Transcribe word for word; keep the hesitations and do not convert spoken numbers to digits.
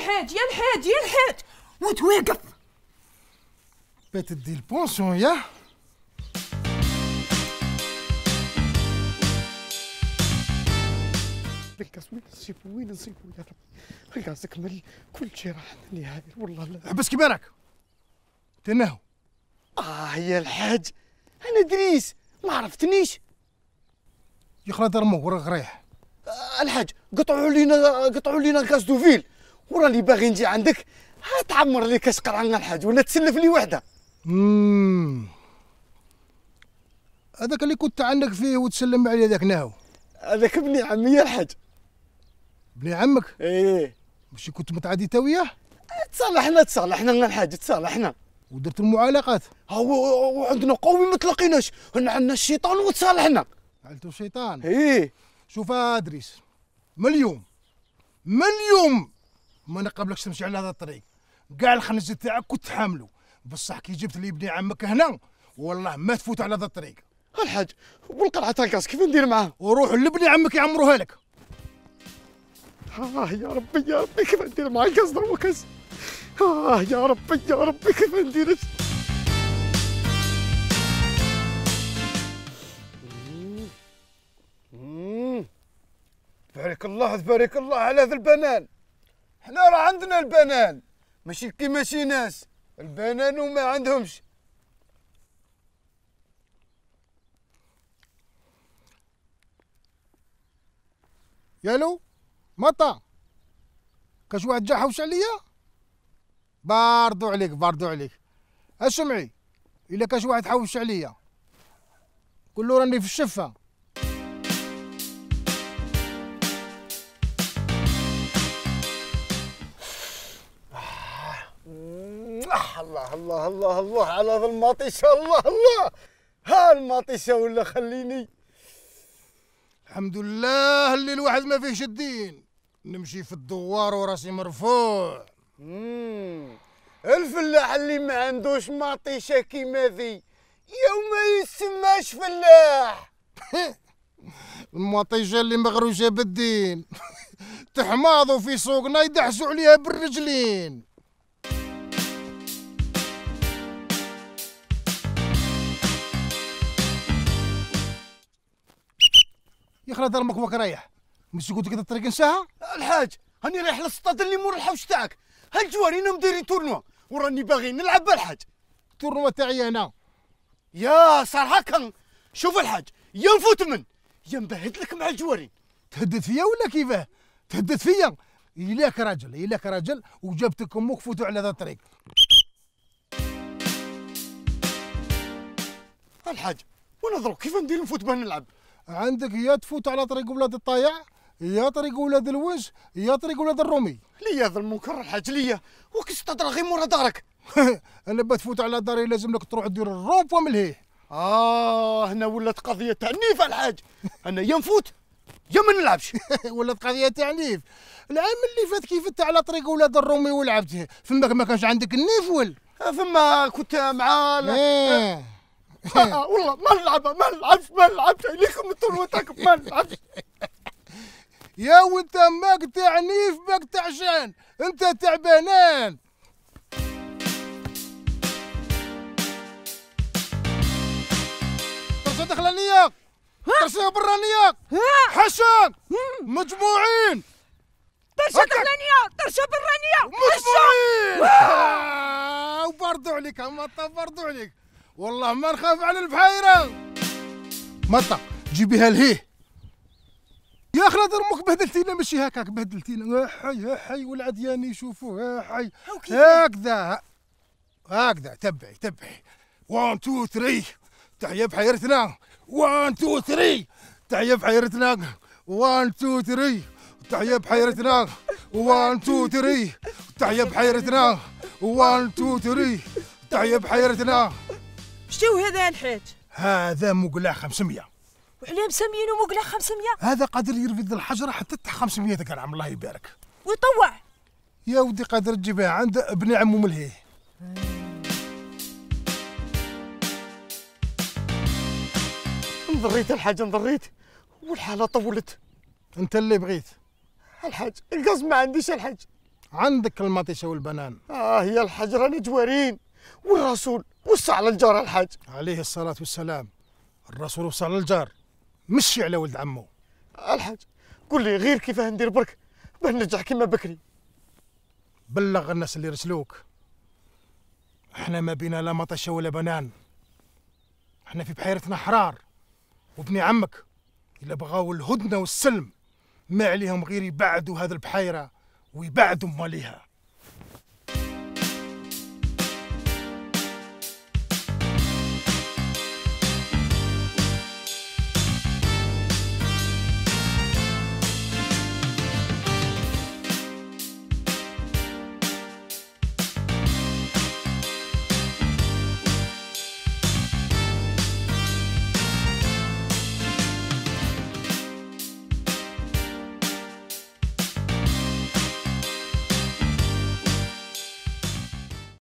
الحاج يا الحاج يا الحاج وتوقف بتدي البونسيون يا الكاس وين نصيبو وين نصيبو يا ربي الكاس كمل كل شيء راح نهائي والله لا حبس كبارك تنهو. اه يا الحاج انا دريس ما عرفتنيش يخلى درمو ورا غريح. آه الحاج قطعوا لينا قطعوا لينا كاس دوفيل وراني باغي نجي عندك تعمر لي كاس قرعه الحاج ولا تسلف لي وحده. امم هذاك اللي كنت عندك فيه وتسلم عليه ذاك ناهو. هذاك ابن عمي يا الحاج. ابن عمك؟ ايه ماشي كنت متعادي تا وياه؟ تصالحنا تصالحنا الحاج تصالحنا ودرت المعالقات. هو وعندنا قومي ما تلاقيناش عندنا الشيطان وتصالحنا. عيلتو الشيطان؟ ايه. شوف ادريس من اليوم من اليوم ما نقابلكش تمشي على هذا الطريق. كاع الخنز تاعك كنت حامله بصح كي جبت لي ابن عمك هنا والله ما تفوت على هذا الطريق. الحاج والقرعه تاع الكاس كيف ندير معاه؟ وروح لابن عمك يعمروها لك. آه يا ربي يا ربي كيف ندير مع الكاس ضربه كاس. آه يا ربي يا ربي كيف ندير. تبارك الله تبارك الله على هذا البنان. حنا راه عندنا البنان ماشي كيما شي ناس البنان وما عندهمش. يالو مطا كاش واحد جا حوش عليا باردو عليك باردو عليك. اسمعي الا كاش واحد حوش عليا قول له راني في الشفه. الله الله الله الله على هذا المطيشه الله الله ها المطيشه ولا خليني. الحمد لله اللي الواحد ما فيهش الدين نمشي في الدوار وراسي مرفوع. امم الفلاح اللي ما عندوش مطيشه كيما ذي يوم ما يسماش فلاح. المطيشه اللي مغروشه بالدين تحماضوا في سوقنا يدحسوا عليها بالرجلين. يخلى درمك وك رايح مش قلت لك الطريق نساها؟ الحاج هاني رايح للسطاد اللي مور الحوش تاعك. هالجوارينا مديرين تورنوا وراني باغي نلعب بالحاج. التورنوا تاعي انا يا صار هكا. شوف الحاج يا نفوت من يا نبهد لك مع الجوارين. تهدد فيا ولا كيفاه؟ تهدد فيا؟ إلاك راجل إلاك راجل وجبتك امك فوتوا على هذا الطريق. الحاج ونظروا كيف ندير نفوت باه نلعب. عندك يا تفوت على طريق ولاد الطايع يا طريق ولاد الوز يا طريق ولاد الرومي. ليا هذا المنكر الحاج ليا وكيستدر غير مورا دارك. انا بتفوت على داري لازم لك تروح دير الروب وملهيه. اه هنا ولات قضيه تعنيف الحاج. انا يا نفوت يا ما نلعبش. ولات قضيه تعنيف. العام اللي فات كيف انت على طريق ولاد الرومي ولعبت فماك ما كانش عندك النيفول. فما كنت مع ايه. آه والله ما نلعب ما نلعبش ما نلعبش عليكم التروتك ما نلعبش. يا وانت ماك تعنيف ماك تعشان انت تعبانان. ترسى داخل النياق ترسى برا النياق حشان مجموعين. ترشى داخل النياق ترشى برا النياق مجموعين. وبردوا عليك مطا بردوا عليك والله ما نخاف على البحيره. مطا جيبيها لهيه يا اخي درمك بهدلتينا ماشي هكاك بهدلتينا. يا حي يا حي والعديان يشوفوه يا حي هكذا هكذا. تبعي تبعي واحد اثنين ثلاثة تحية بحيرتنا. واحد اثنين ثلاثة تحية بحيرتنا. واحد اثنين ثلاثة تحية بحيرتنا. واحد اثنين ثلاثة تحية بحيرتنا. واحد اثنين ثلاثة تحية بحيرتنا. شتو هذا الحاج؟ هذا مقلاع خمسمية. وعلاه مسمينو مقلاع خمسمية؟ هذا قادر يرفد الحجره حتى تاع خمسمية درهم الله يبارك. ويطوع يا ودي قادر تجيبها عند ابن عمو ملهيه. انضريت الحاج انضريت والحاله طولت. انت اللي بغيت الحاج القص ما عنديش الحاج. عندك المطيشه والبنان. اه يا الحاج راني جوارين، والرسول وسع على الجار الحاج عليه الصلاه والسلام. الرسول وصى على الجار مشي على ولد عمه. الحاج قول لي غير كيفاه ندير برك باه نرجع كيما بكري. بلغ الناس اللي رسلوك، احنا ما بينا لا مطشه ولا بنان، احنا في بحيرتنا حرار، وابن عمك الا بغاو الهدنه والسلم ما عليهم غير يبعدوا هذه البحيره ويبعدوا ماليها.